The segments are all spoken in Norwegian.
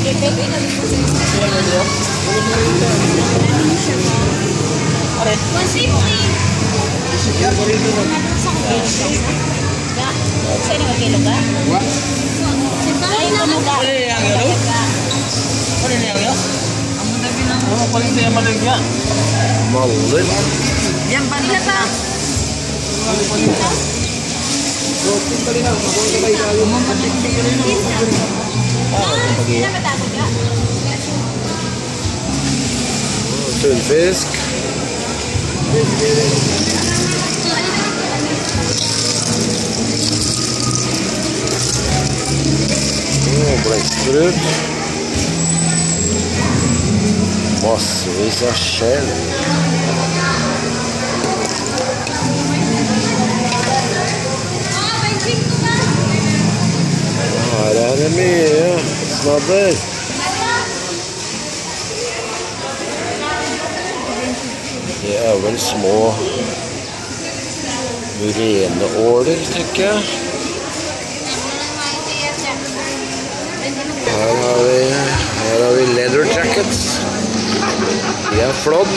Maller. Tullfisk. Blekksprut. Massevis av skjell. Her er det mye snabber. Det er vel små mureneåler, tenker jeg. Her har vi leather jackets. De er flott.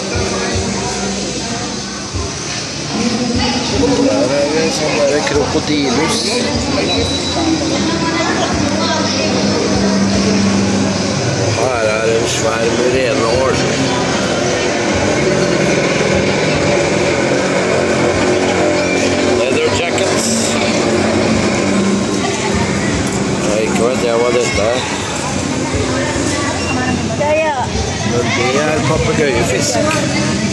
Der har vi sånn der krokodilus. Her er en svær mureneål. Leather jackets. Ikke vet jeg hva dette er. Men det er papegøyefisk.